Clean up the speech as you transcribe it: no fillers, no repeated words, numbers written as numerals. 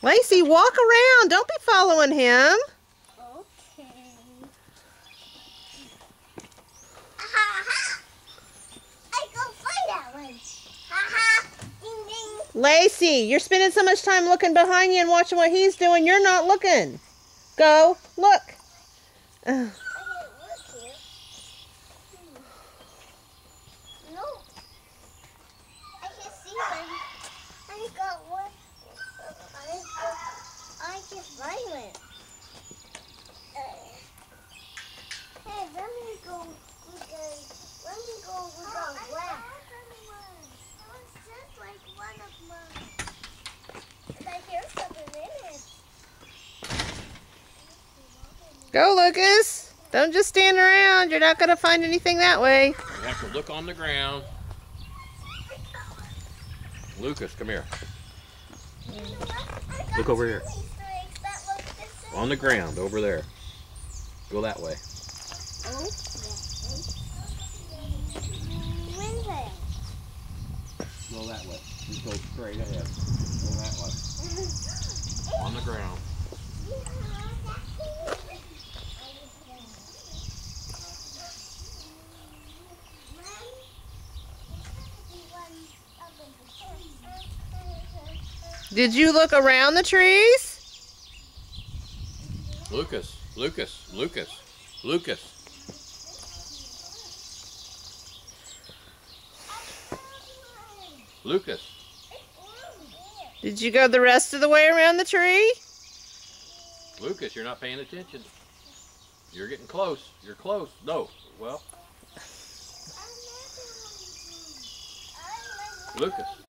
Lacey, walk around. Don't be following him. Okay. Ha-ha. I go find that one. Ha-ha. Ding, ding. Lacey, you're spending so much time looking behind you and watching what he's doing. You're not looking. Go, look. I didn't look here. No. I can see them. I got one. I can find it. Hey, let me go. Let me go with the left. It was just like one of mine. And I hear something in it. Go, Lucas. Don't just stand around. You're not going to find anything that way. You have to look on the ground. Lucas, come here. Look over here. On the ground, over there. Go that way. Go that way. Just go straight ahead. Go that way. On the ground. Did you look around the trees? Lucas, Lucas, Lucas, Lucas. Lucas. Did you go the rest of the way around the tree? Lucas, you're not paying attention. You're getting close. You're close. No. Well. Lucas.